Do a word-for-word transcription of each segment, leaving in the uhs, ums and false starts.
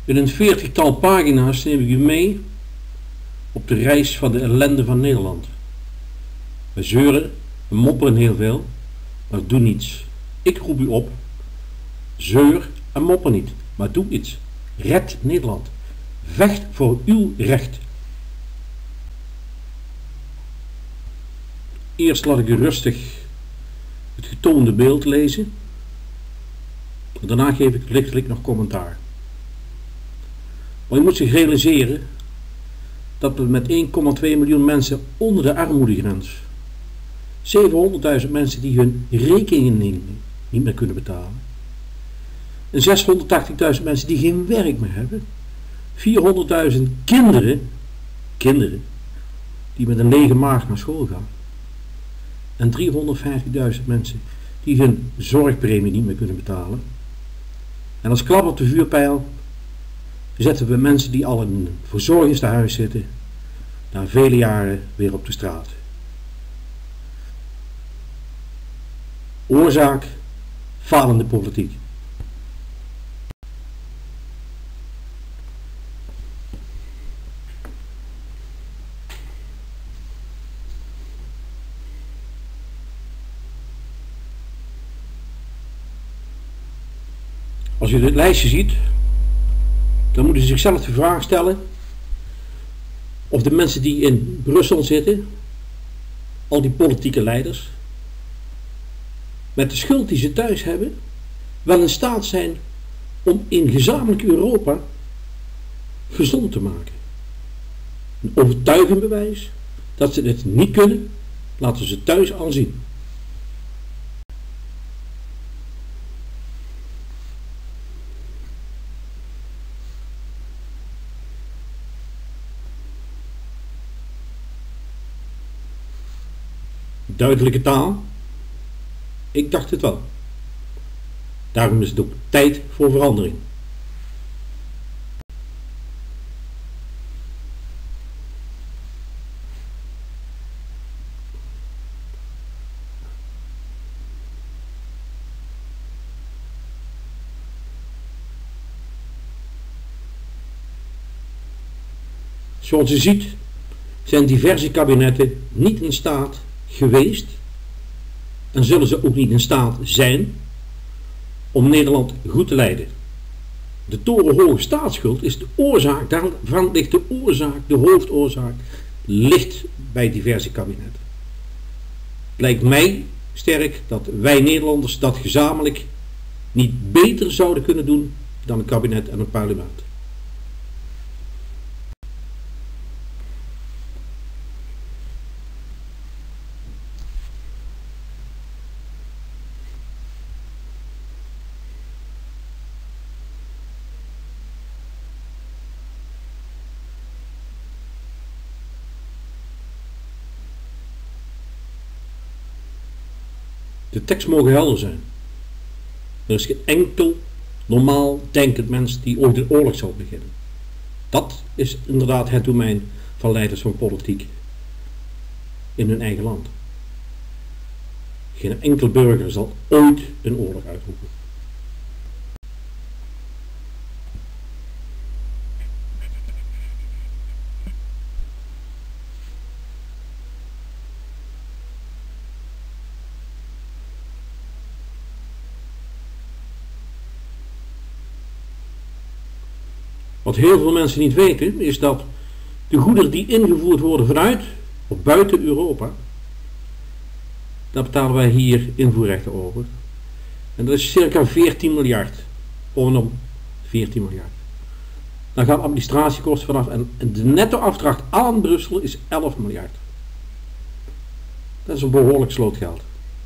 In een veertigtal pagina's neem ik u mee op de reis van de ellende van Nederland. We zeuren, we mopperen heel veel, maar doen niets. Ik roep u op, zeur en mopper niet, maar doe iets. Red Nederland. Vecht voor uw recht. Eerst laat ik u rustig het getoonde beeld lezen. Daarna geef ik lichtelijk nog commentaar. Maar u moet zich realiseren dat we met één komma twee miljoen mensen onder de armoedegrens, zevenhonderdduizend mensen die hun rekeningen niet meer kunnen betalen, en zeshonderdtachtigduizend mensen die geen werk meer hebben, vierhonderdduizend kinderen, kinderen die met een lege maag naar school gaan, en driehonderdvijftigduizend mensen die hun zorgpremie niet meer kunnen betalen. En als klap op de vuurpijl zetten we mensen die al in een verzorgingstehuis zitten, na vele jaren weer op de straat. Oorzaak: falende politiek. Als u dit lijstje ziet, dan moet u zichzelf de vraag stellen of de mensen die in Brussel zitten, al die politieke leiders, met de schuld die ze thuis hebben, wel in staat zijn om in gezamenlijk Europa gezond te maken. Een overtuigend bewijs dat ze dit niet kunnen, laten ze thuis al zien. Duidelijke taal? Ik dacht het wel. Daarom is het ook tijd voor verandering. Zoals u ziet zijn diverse kabinetten niet in staat geweest en zullen ze ook niet in staat zijn om Nederland goed te leiden. De torenhoge staatsschuld is de oorzaak, daarvan ligt de oorzaak, de hoofdoorzaak, ligt bij diverse kabinetten. Het lijkt mij sterk dat wij Nederlanders dat gezamenlijk niet beter zouden kunnen doen dan een kabinet en een parlement. De tekst mogen helder zijn. Er is geen enkel normaal denkend mens die ooit een oorlog zal beginnen. Dat is inderdaad het domein van leiders van politiek in hun eigen land. Geen enkel burger zal ooit een oorlog uitroepen. Wat heel veel mensen niet weten is dat de goederen die ingevoerd worden vanuit of buiten Europa, daar betalen wij hier invoerrechten over. En dat is circa veertien miljard. Om veertien miljard. Dan gaan administratiekosten vanaf en de netto afdracht aan Brussel is elf miljard. Dat is een behoorlijk slootgeld.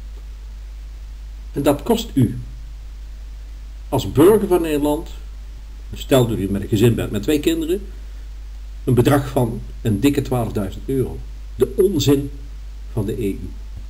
En dat kost u als burger van Nederland, stel dat u met een gezin bent met twee kinderen, een bedrag van een dikke twaalfduizend euro. De onzin van de E U.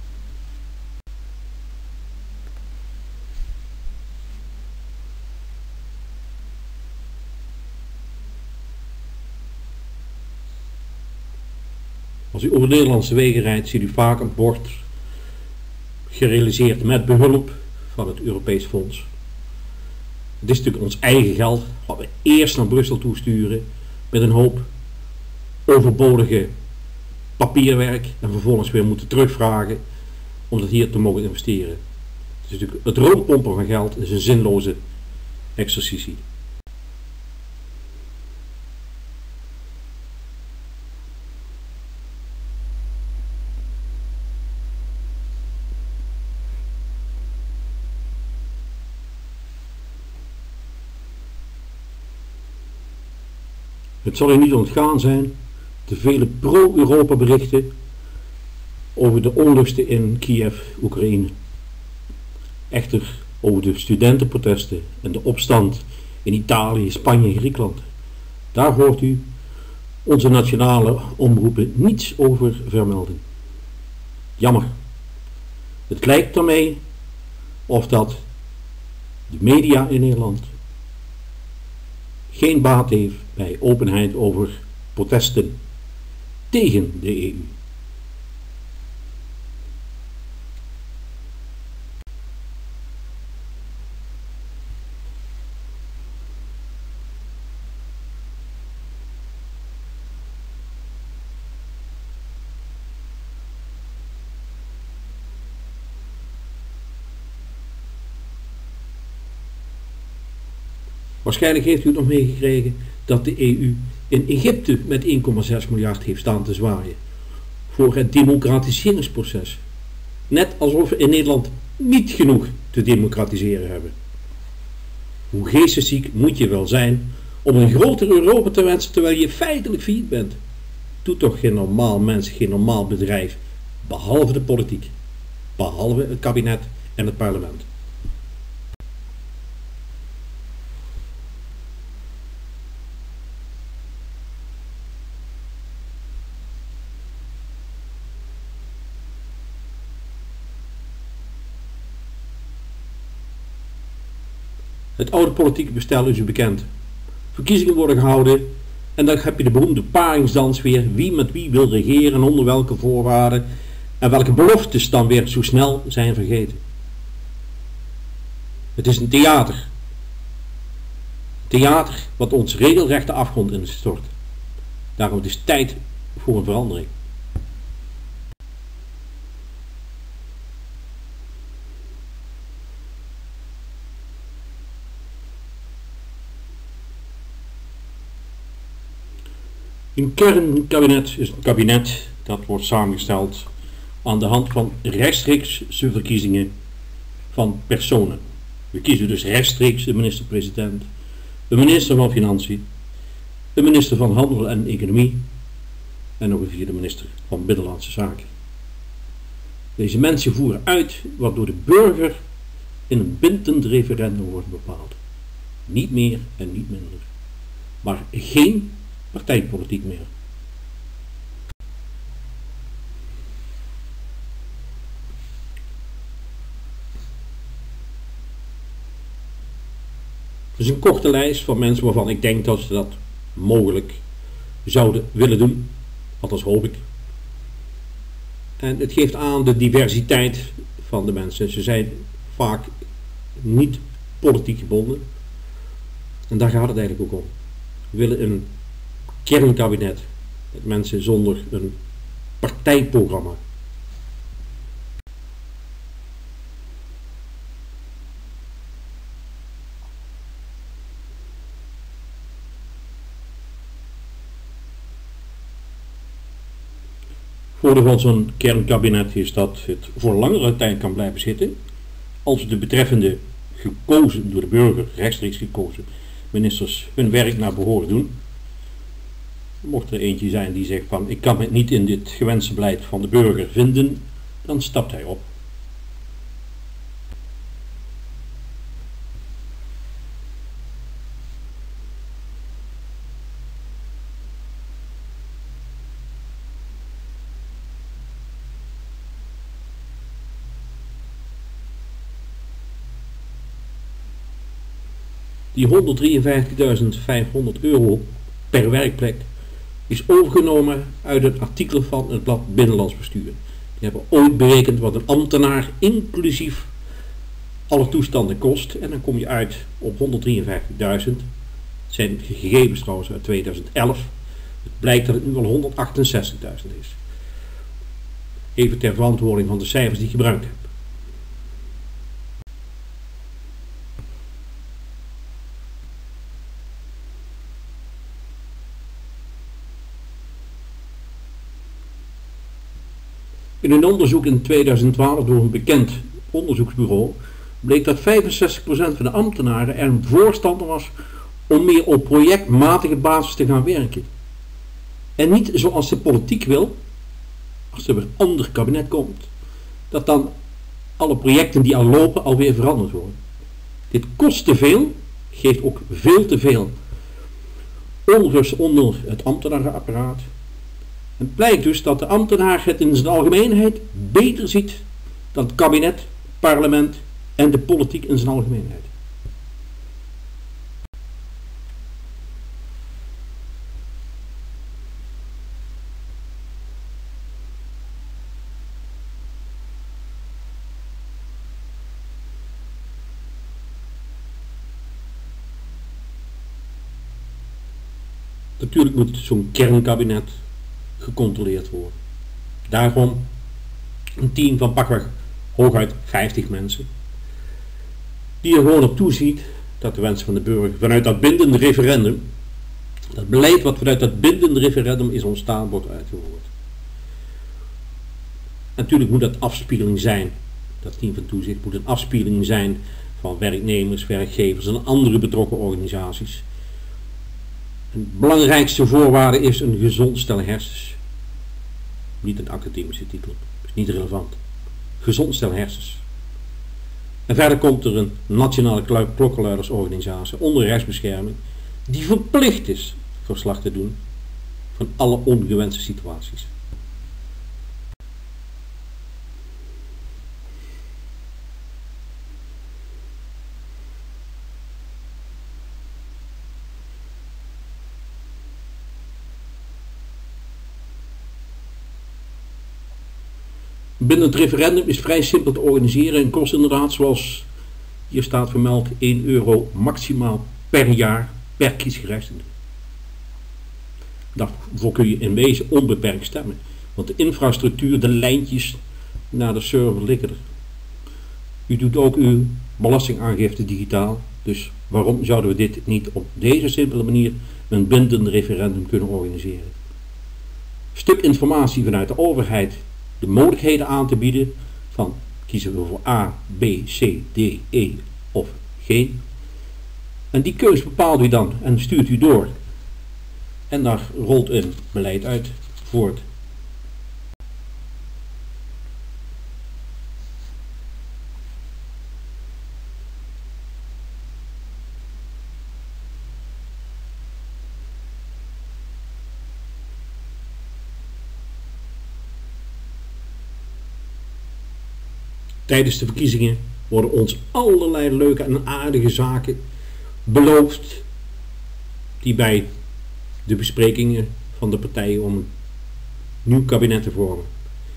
Als u over Nederlandse wegen rijdt, ziet u vaak een bord gerealiseerd met behulp van het Europees Fonds. Het is natuurlijk ons eigen geld wat we eerst naar Brussel toesturen met een hoop overbodige papierwerk en vervolgens weer moeten terugvragen om dat hier te mogen investeren. Het, is natuurlijk, het rondpompen van geld is een zinloze exercitie. Het zal u niet ontgaan zijn de vele pro-Europa berichten over de onlusten in Kiev, Oekraïne. Echter over de studentenprotesten en de opstand in Italië, Spanje en Griekenland. Daar hoort u onze nationale omroepen niets over vermelden. Jammer. Het lijkt daarmee of dat de media in Nederland geen baat heeft bij openheid over protesten tegen de E U. Waarschijnlijk heeft u het nog meegekregen dat de E U in Egypte met één komma zes miljard heeft staan te zwaaien voor het democratiseringsproces. Net alsof we in Nederland niet genoeg te democratiseren hebben. Hoe geestesziek moet je wel zijn om een groter Europa te wensen terwijl je feitelijk failliet bent? Doet toch geen normaal mens, geen normaal bedrijf, behalve de politiek, behalve het kabinet en het parlement. Het oude politieke bestel is u bekend. Verkiezingen worden gehouden en dan heb je de beroemde paringsdans weer. Wie met wie wil regeren en onder welke voorwaarden. En welke beloftes dan weer zo snel zijn vergeten. Het is een theater. Theater wat ons regelrecht de afgrond in stort. Daarom het is tijd voor een verandering. Een kernkabinet is een kabinet dat wordt samengesteld aan de hand van rechtstreekse verkiezingen van personen. We kiezen dus rechtstreeks de minister-president, de minister van Financiën, de minister van Handel en Economie en nog een vierde minister van Binnenlandse Zaken. Deze mensen voeren uit wat door de burger in een bindend referendum wordt bepaald. Niet meer en niet minder. Maar geen partijpolitiek meer. Het is een korte lijst van mensen waarvan ik denk dat ze dat mogelijk zouden willen doen. Althans hoop ik. En het geeft aan de diversiteit van de mensen. Ze zijn vaak niet politiek gebonden. En daar gaat het eigenlijk ook om. We willen een kernkabinet met mensen zonder een partijprogramma. Voordeel van zo'n kernkabinet is dat het voor langere tijd kan blijven zitten als de betreffende gekozen door de burger, rechtstreeks gekozen ministers hun werk naar behoren doen. Mocht er eentje zijn die zegt van ik kan me niet in dit gewenste beleid van de burger vinden, dan stapt hij op. Die honderddrieënvijftigduizend vijfhonderd euro per werkplek is overgenomen uit het artikel van het blad Binnenlands Bestuur. Die hebben ooit berekend wat een ambtenaar inclusief alle toestanden kost en dan kom je uit op honderddrieënvijftigduizend. Het zijn gegevens trouwens uit tweeduizend elf. Het blijkt dat het nu al honderdachtenzestigduizend is. Even ter verantwoording van de cijfers die ik gebruikt heb. In een onderzoek in tweeduizend twaalf door een bekend onderzoeksbureau bleek dat vijfenzestig procent van de ambtenaren er een voorstander was om meer op projectmatige basis te gaan werken. En niet zoals de politiek wil, als er weer een ander kabinet komt, dat dan alle projecten die al lopen alweer veranderd worden. Dit kost te veel, geeft ook veel te veel onrust onder het ambtenarenapparaat. Het blijkt dus dat de ambtenaar het in zijn algemeenheid beter ziet dan het kabinet, het parlement en de politiek in zijn algemeenheid. Natuurlijk moet zo'n kernkabinet gecontroleerd worden. Daarom een team van pakweg hooguit vijftig mensen die er gewoon op toeziet dat de wens van de burger vanuit dat bindende referendum, dat beleid wat vanuit dat bindende referendum is ontstaan, wordt uitgevoerd. Natuurlijk moet dat afspiegeling zijn, dat team van toezicht moet een afspiegeling zijn van werknemers, werkgevers en andere betrokken organisaties. De belangrijkste voorwaarde is een gezond stel hersens. Niet een academische titel, is niet relevant. Gezond stel hersens. En verder komt er een nationale klokkenluidersorganisatie onder rechtsbescherming die verplicht is verslag te doen van alle ongewenste situaties. Binnen het referendum is vrij simpel te organiseren en kost inderdaad, zoals hier staat vermeld, één euro maximaal per jaar per kiesgerechtigde. Daarvoor kun je in wezen onbeperkt stemmen, want de infrastructuur, de lijntjes naar de server liggen er. U doet ook uw belastingaangifte digitaal, dus waarom zouden we dit niet op deze simpele manier een bindend referendum kunnen organiseren? Een stuk informatie vanuit de overheid, de mogelijkheden aan te bieden van kiezen we voor A, B, C, D, E of G. En die keuze bepaalt u dan en stuurt u door. En daar rolt een beleid uit voort. Tijdens de verkiezingen worden ons allerlei leuke en aardige zaken beloofd die bij de besprekingen van de partijen om een nieuw kabinet te vormen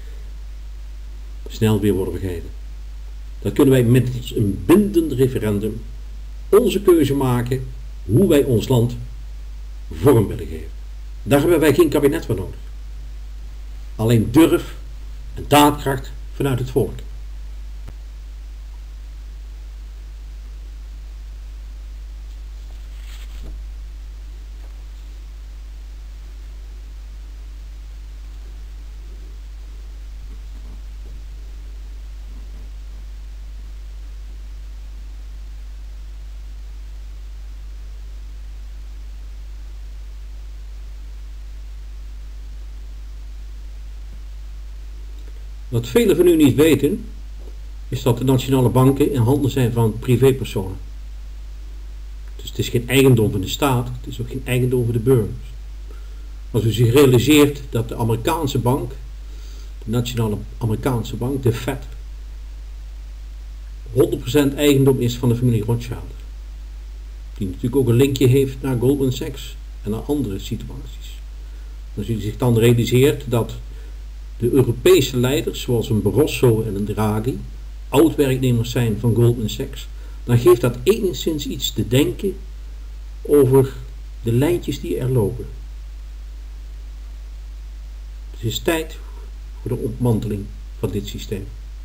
snel weer worden vergeten. Dat kunnen wij met een bindend referendum onze keuze maken hoe wij ons land vorm willen geven. Daar hebben wij geen kabinet voor nodig. Alleen durf en daadkracht vanuit het volk. Wat velen van u niet weten, is dat de nationale banken in handen zijn van privépersonen. Dus het is geen eigendom van de staat, het is ook geen eigendom van de burgers. Als u zich realiseert dat de Amerikaanse bank, de nationale Amerikaanse bank, de Fed, honderd procent eigendom is van de familie Rothschild. Die natuurlijk ook een linkje heeft naar Goldman Sachs en naar andere situaties. Als u zich dan realiseert dat de Europese leiders, zoals een Barroso en een Draghi, oud-werknemers zijn van Goldman Sachs, dan geeft dat enigszins iets te denken over de lijntjes die er lopen. Het is tijd voor de ontmanteling van dit systeem.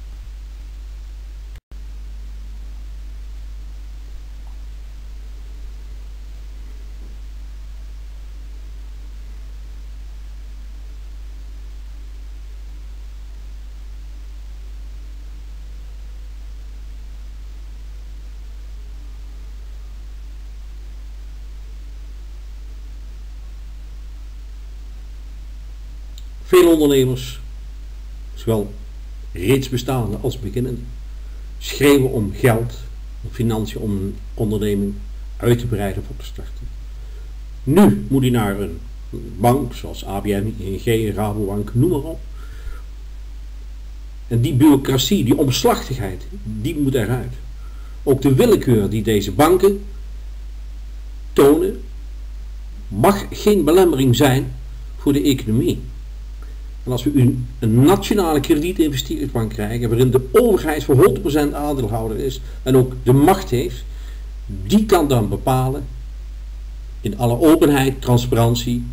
Veel ondernemers, zowel reeds bestaande als beginnende, schreeuwen om geld, om financiën, om een onderneming uit te breiden of op te starten. Nu moet hij naar een bank zoals A B N, I N G, Rabobank, noem maar op. En die bureaucratie, die omslachtigheid, die moet eruit. Ook de willekeur die deze banken tonen, mag geen belemmering zijn voor de economie. En als we een, een nationale kredietinvesteringsbank krijgen, waarin de overheid voor honderd procent aandeelhouder is en ook de macht heeft, die kan dan bepalen, in alle openheid, transparantie,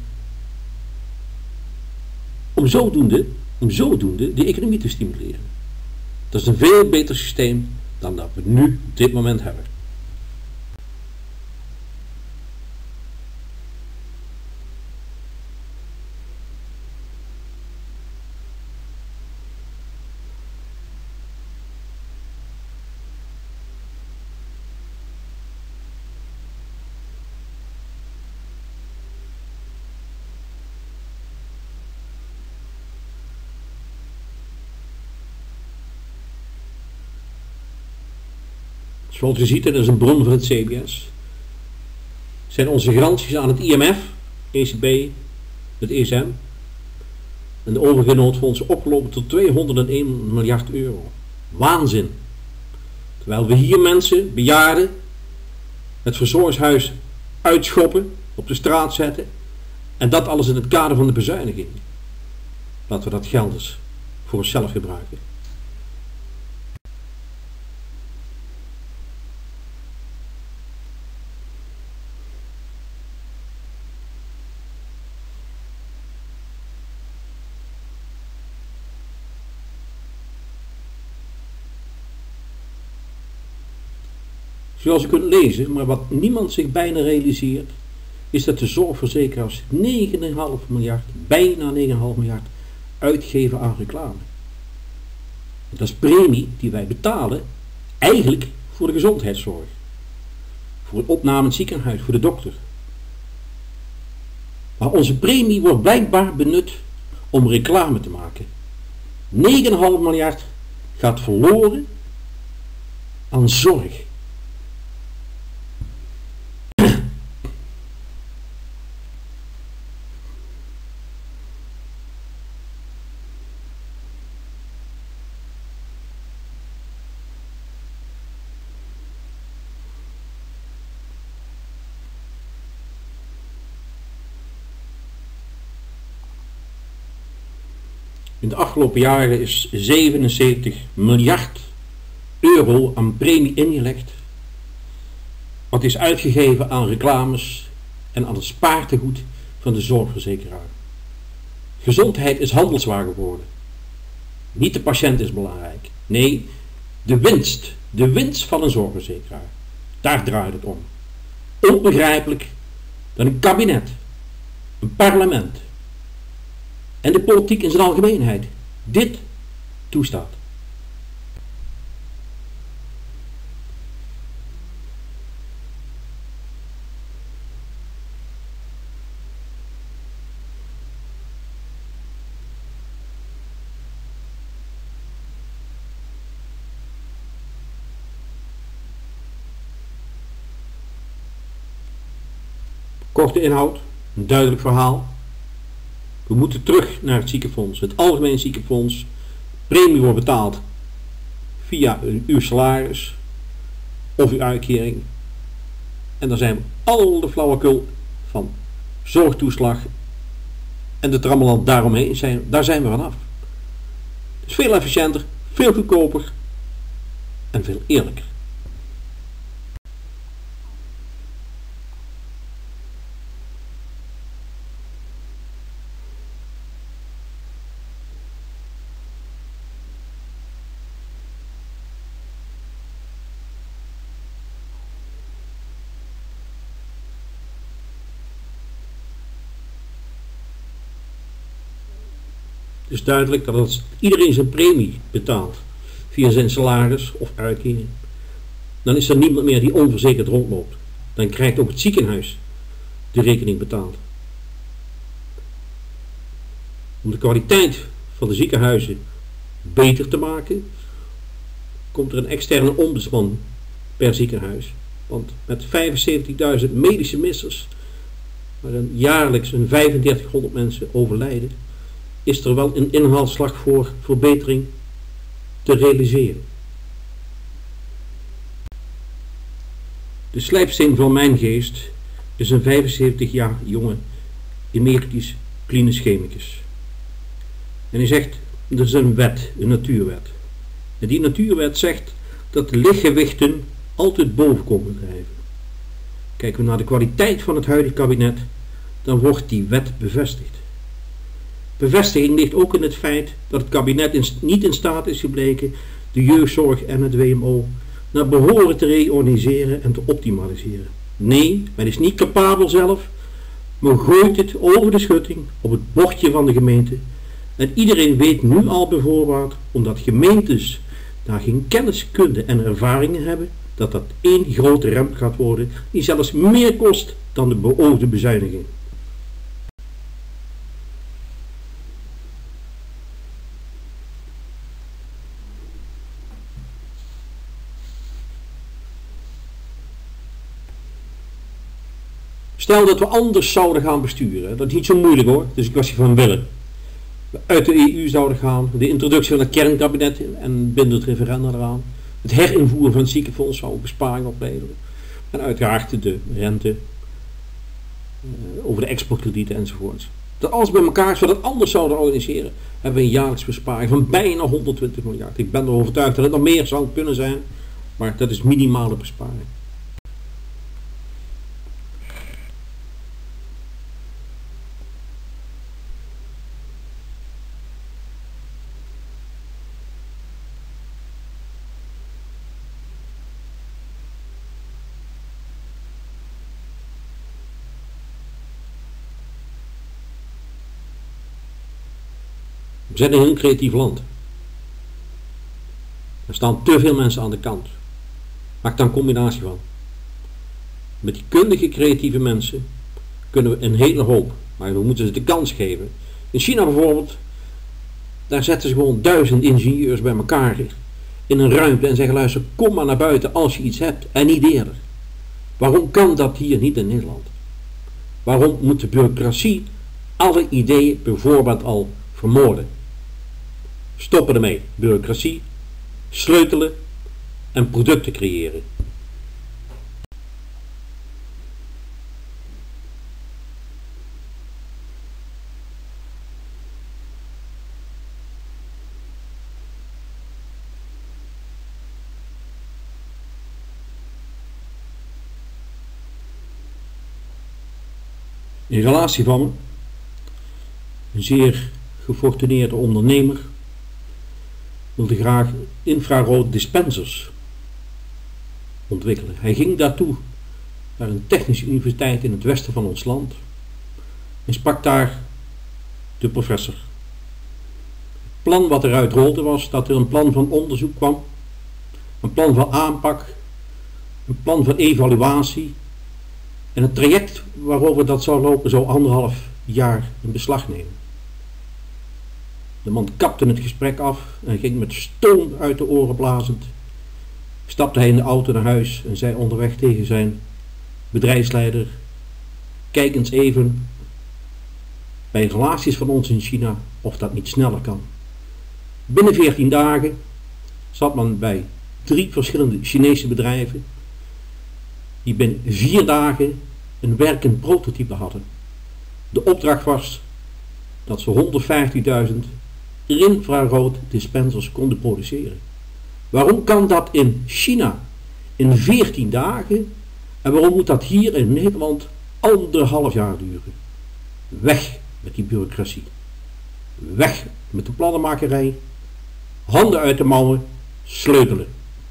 om zodoende, om zodoende de economie te stimuleren. Dat is een veel beter systeem dan dat we nu op dit moment hebben. Zoals u ziet, dat is een bron van het C B S. Zijn onze garanties aan het I M F, E C B, het E S M en de overige noodfondsen opgelopen tot tweehonderdéén miljard euro. Waanzin. Terwijl we hier mensen, bejaarden, het verzorgingshuis uitschoppen, op de straat zetten en dat alles in het kader van de bezuiniging. Laten we dat geld dus voor onszelf gebruiken. Zoals u kunt lezen, maar wat niemand zich bijna realiseert, is dat de zorgverzekeraars negen komma vijf miljard, bijna negen komma vijf miljard, uitgeven aan reclame. Dat is premie die wij betalen, eigenlijk voor de gezondheidszorg. Voor een opname in het ziekenhuis, voor de dokter. Maar onze premie wordt blijkbaar benut om reclame te maken. negen komma vijf miljard gaat verloren aan zorg. In de afgelopen jaren is zevenenzeventig miljard euro aan premie ingelegd. Wat is uitgegeven aan reclames en aan het spaartegoed van de zorgverzekeraar. Gezondheid is handelswaar geworden. Niet de patiënt is belangrijk. Nee, de winst. De winst van een zorgverzekeraar. Daar draait het om. Onbegrijpelijk dat een kabinet, een parlement en de politiek in zijn algemeenheid dit toestaat. Korte inhoud, een duidelijk verhaal. We moeten terug naar het ziekenfonds, het algemeen ziekenfonds. Premie wordt betaald via uw salaris of uw uitkering. En dan zijn we al de flauwekul van zorgtoeslag en de trammeland daaromheen, zijn, daar zijn we vanaf. Het is veel efficiënter, veel goedkoper en veel eerlijker. Het is duidelijk dat als iedereen zijn premie betaalt via zijn salaris of uitkering, dan is er niemand meer die onverzekerd rondloopt. Dan krijgt ook het ziekenhuis de rekening betaald. Om de kwaliteit van de ziekenhuizen beter te maken, komt er een externe ombudsman per ziekenhuis. Want met vijfenzeventigduizend medische missers, waarin jaarlijks een vijfendertighonderd mensen overlijden, is er wel een inhaalslag voor verbetering te realiseren. De slijpsteen van mijn geest is een vijfenzeventig jaar jonge emeritus klinisch chemicus. En hij zegt, er is een wet, een natuurwet. En die natuurwet zegt dat de lichtgewichten altijd boven komen drijven. Kijken we naar de kwaliteit van het huidige kabinet, dan wordt die wet bevestigd. Bevestiging ligt ook in het feit dat het kabinet in, niet in staat is gebleken de jeugdzorg en het W M O naar behoren te reorganiseren en te optimaliseren. Nee, men is niet capabel zelf, maar gooit het over de schutting op het bordje van de gemeente. En iedereen weet nu al bijvoorbeeld, omdat gemeentes daar geen kennis, kunde en ervaringen hebben, dat dat één grote ramp gaat worden die zelfs meer kost dan de beoogde bezuiniging. Stel dat we anders zouden gaan besturen, dat is niet zo moeilijk hoor, het is een kwestie van willen. We uit de E U zouden gaan, de introductie van het kernkabinet en binnen het referendum eraan. Het herinvoeren van het ziekenfonds zou besparing opleveren. En uiteraard de rente, uh, over de exportkredieten enzovoorts. Dat alles bij elkaar, als we dat anders zouden organiseren, hebben we een jaarlijks besparing van bijna honderdtwintig miljard. Ik ben er overtuigd dat het nog meer zou kunnen zijn, maar dat is minimale besparing. We zijn een heel creatief land. Er staan te veel mensen aan de kant. Maak daar een combinatie van. Met die kundige creatieve mensen kunnen we een hele hoop, maar we moeten ze de kans geven. In China bijvoorbeeld, daar zetten ze gewoon duizend ingenieurs bij elkaar in een ruimte en zeggen, luister, kom maar naar buiten als je iets hebt en niet eerder. Waarom kan dat hier niet in Nederland? Waarom moet de bureaucratie alle ideeën bijvoorbeeld al vermoorden? Stoppen ermee, bureaucratie, sleutelen en producten creëren. Een relatie van me, een zeer gefortuneerde ondernemer, wilde graag infrarood dispensers ontwikkelen. Hij ging daartoe naar een technische universiteit in het westen van ons land en sprak daar de professor. Het plan wat eruit rolde was dat er een plan van onderzoek kwam, een plan van aanpak, een plan van evaluatie en het traject waarover dat zou lopen zou anderhalf jaar in beslag nemen. De man kapte het gesprek af en ging met stoom uit de oren blazend. Stapte hij in de auto naar huis en zei onderweg tegen zijn bedrijfsleider: kijk eens even bij relaties van ons in China of dat niet sneller kan. Binnen veertien dagen zat men bij drie verschillende Chinese bedrijven die binnen vier dagen een werkend prototype hadden. De opdracht was dat ze honderdvijftigduizend infrarood dispensers konden produceren. Waarom kan dat in China in veertien dagen en waarom moet dat hier in Nederland anderhalf jaar duren? Weg met die bureaucratie. Weg met de plannenmakerij. Handen uit de mouwen, sleutelen.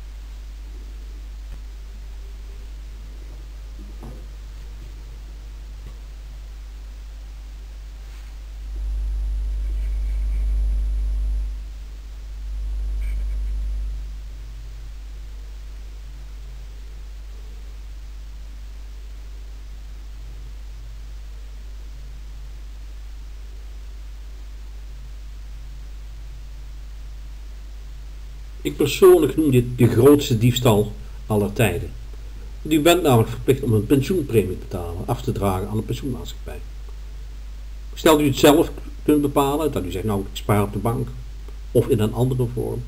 Ik persoonlijk noem dit de grootste diefstal aller tijden. Want u bent namelijk verplicht om een pensioenpremie te betalen, af te dragen aan de pensioenmaatschappij. Stel u het zelf kunt bepalen, dat u zegt nou ik spaar op de bank of in een andere vorm,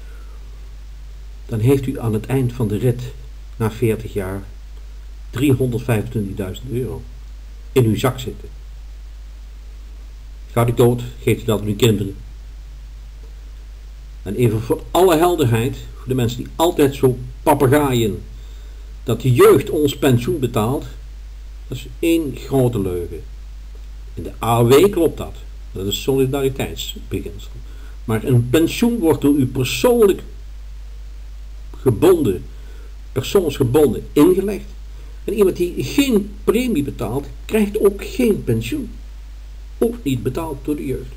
dan heeft u aan het eind van de rit, na veertig jaar, driehonderdvijfentwintigduizend euro in uw zak zitten. Gaat u dood, geeft u dat aan uw kinderen. En even voor alle helderheid, voor de mensen die altijd zo papegaaien dat de jeugd ons pensioen betaalt, dat is één grote leugen. In de A O W klopt dat. Dat is solidariteitsbeginsel. Maar een pensioen wordt door u persoonlijk gebonden, persoonsgebonden ingelegd. En iemand die geen premie betaalt, krijgt ook geen pensioen. Ook niet betaald door de jeugd.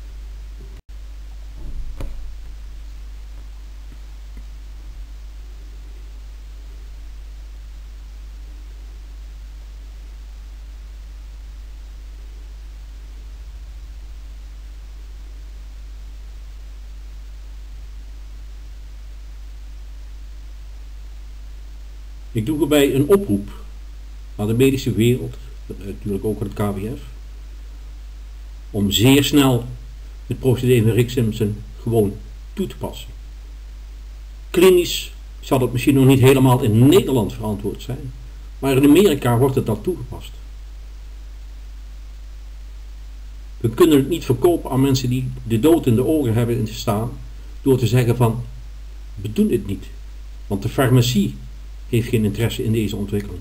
Ik doe erbij een oproep aan de medische wereld, natuurlijk ook aan het K W F, om zeer snel het procedé van Rick Simpson gewoon toe te passen. Klinisch zal het misschien nog niet helemaal in Nederland verantwoord zijn, maar in Amerika wordt het dan toegepast. We kunnen het niet verkopen aan mensen die de dood in de ogen hebben in staan door te zeggen van, we doen het niet, want de farmacie heeft geen interesse in deze ontwikkeling.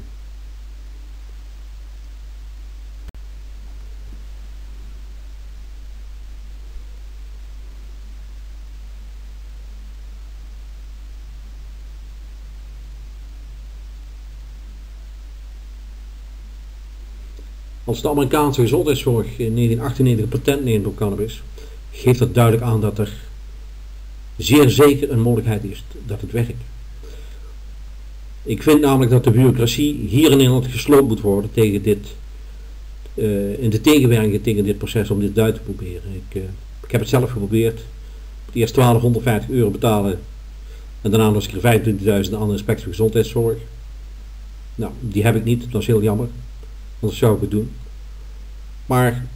Als de Amerikaanse gezondheidszorg in negentien achtennegentig een patent neemt op cannabis, geeft dat duidelijk aan dat er zeer zeker een mogelijkheid is dat het werkt. Ik vind namelijk dat de bureaucratie hier in Nederland gesloopt moet worden tegen dit, uh, in de tegenwerking tegen dit proces om dit uit te proberen. Ik, uh, ik heb het zelf geprobeerd. Eerst twaalfhonderdvijftig euro betalen en daarna nog eens keer vijfentwintigduizend aan de inspectie voor gezondheidszorg. Nou, die heb ik niet, dat is heel jammer, anders zou ik het doen. Maar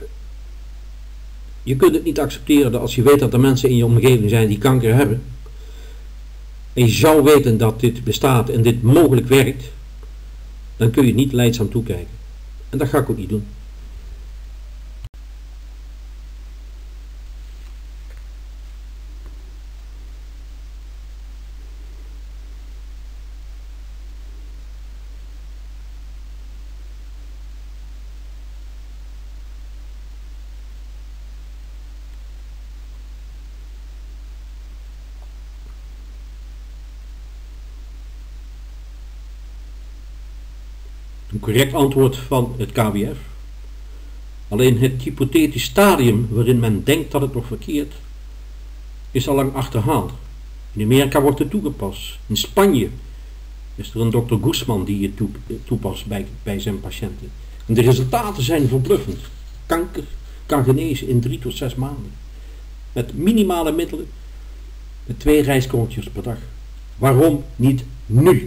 je kunt het niet accepteren dat als je weet dat er mensen in je omgeving zijn die kanker hebben, en je zou weten dat dit bestaat en dit mogelijk werkt, dan kun je het niet lijdzaam toekijken. En dat ga ik ook niet doen. Een correct antwoord van het K W F. Alleen het hypothetisch stadium waarin men denkt dat het nog verkeert, is al lang achterhaald. In Amerika wordt het toegepast. In Spanje is er een dokter Guzman die het toepast bij, bij zijn patiënten. En de resultaten zijn verbluffend. Kanker kan genezen in drie tot zes maanden. Met minimale middelen, met twee rijstkoontjes per dag. Waarom niet nu?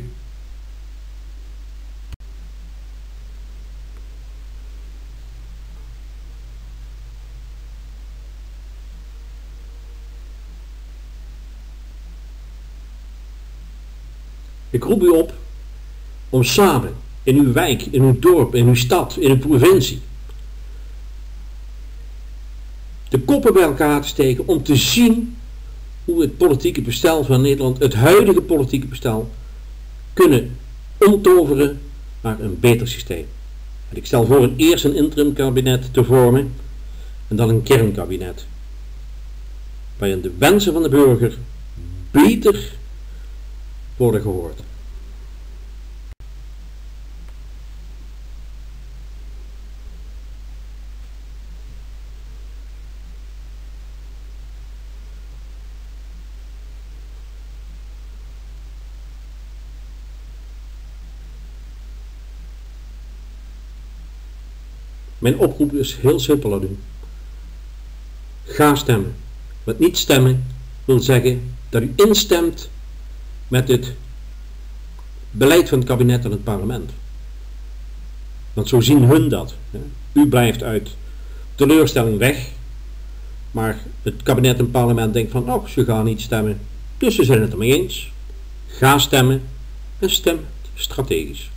Ik roep u op om samen in uw wijk, in uw dorp, in uw stad, in uw provincie de koppen bij elkaar te steken om te zien hoe het politieke bestel van Nederland, het huidige politieke bestel, kunnen omtoveren naar een beter systeem. En ik stel voor een eerst een interim kabinet te vormen en dan een kernkabinet, waarin de wensen van de burger beter worden gehoord. Mijn oproep is heel simpel aan u. Ga stemmen. Met niet stemmen wil zeggen dat u instemt met het beleid van het kabinet en het parlement. Want zo zien hun dat. U blijft uit teleurstelling weg, maar het kabinet en het parlement denkt van, oh, ze gaan niet stemmen, dus ze zijn het ermee eens. Ga stemmen en stem strategisch.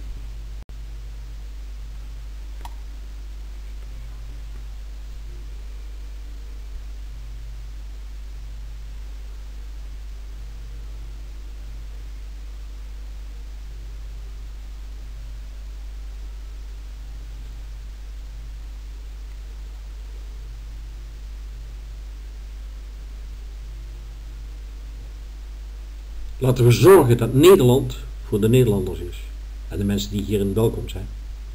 Laten we zorgen dat Nederland voor de Nederlanders is. En de mensen die hierin welkom zijn.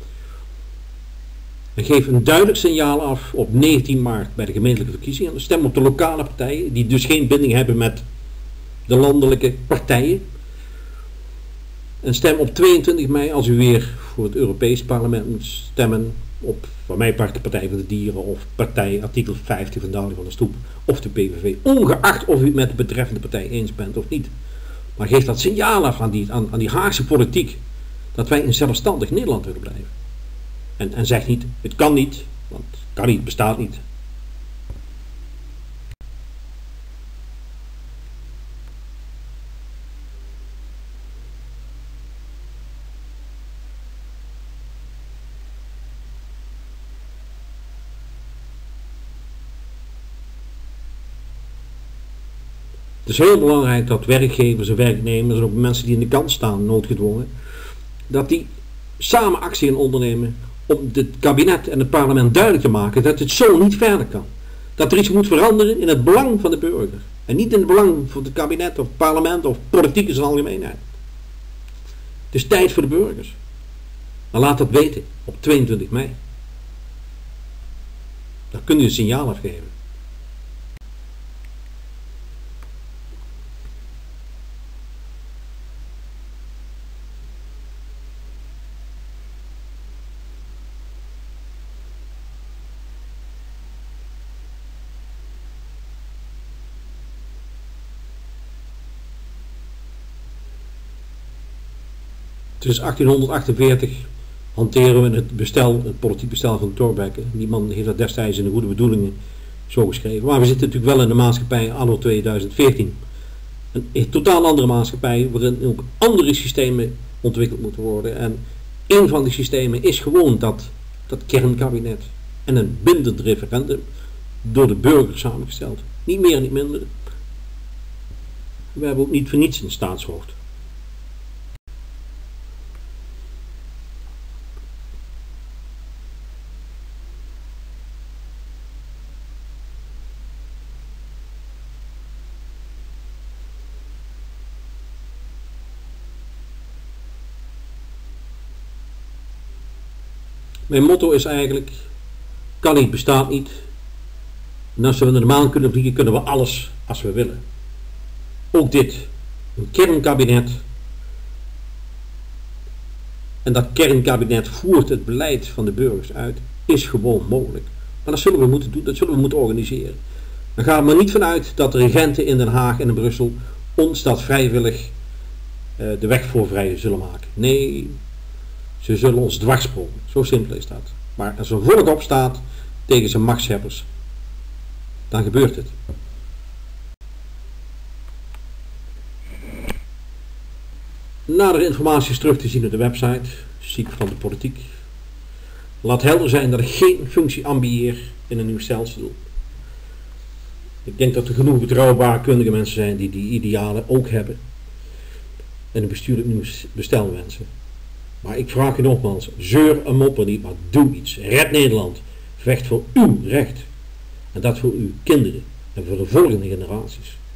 En geef een duidelijk signaal af op negentien maart bij de gemeentelijke verkiezingen. Stem op de lokale partijen, die dus geen binding hebben met de landelijke partijen. En stem op tweeëntwintig mei, als u weer voor het Europees parlement moet stemmen, op van mij part de Partij van de Dieren of partij artikel vijftien van Dali van der Stoep of de P V V. Ongeacht of u het met de betreffende partij eens bent of niet. Maar geef dat signaal af aan die, aan, aan die Haagse politiek, dat wij een zelfstandig Nederland willen blijven. En, en zeg niet, het kan niet, want het kan niet, het bestaat niet. Het is heel belangrijk dat werkgevers en werknemers en ook mensen die in de kant staan, noodgedwongen, dat die samen actie gaan ondernemen om het kabinet en het parlement duidelijk te maken dat het zo niet verder kan. Dat er iets moet veranderen in het belang van de burger. En niet in het belang van het kabinet of het parlement of politiek in zijn algemeenheid. Het is tijd voor de burgers. Maar laat dat weten op tweeëntwintig mei. Dan kun je een signaal afgeven. Tussen achttienhonderdachtenveertig hanteren we het bestel, het politiek bestel van Thorbecke. Die man heeft dat destijds in de goede bedoelingen zo geschreven. Maar we zitten natuurlijk wel in de maatschappij anno tweeduizend veertien. Een totaal andere maatschappij waarin ook andere systemen ontwikkeld moeten worden. En een van die systemen is gewoon dat, dat kernkabinet en een bindend referendum door de burger samengesteld. Niet meer en niet minder. We hebben ook niet voor niets een staatshoofd. Mijn motto is eigenlijk, kan niet, bestaat niet. En als we naar de maan kunnen vliegen, kunnen we alles als we willen. Ook dit, een kernkabinet. En dat kernkabinet voert het beleid van de burgers uit, is gewoon mogelijk. Maar dat zullen we moeten doen, dat zullen we moeten organiseren. Dan gaan we er niet vanuit dat de regenten in Den Haag en in Brussel ons dat vrijwillig uh, de weg voor vrij zullen maken. Nee, ze zullen ons dwarsbomen. Zo simpel is dat. Maar als een volk opstaat tegen zijn machtshebbers, dan gebeurt het. Nadere informatie is terug te zien op de website, Ziek van de Politiek. Laat helder zijn dat ik geen functie ambieer in een nieuw stelsel. Ik denk dat er genoeg betrouwbare kundige mensen zijn die die idealen ook hebben. En een bestuurlijk bestel wensen. Maar ik vraag je nogmaals, zeur en mopper niet, maar doe iets. Red Nederland. Vecht voor uw recht. En dat voor uw kinderen en voor de volgende generaties.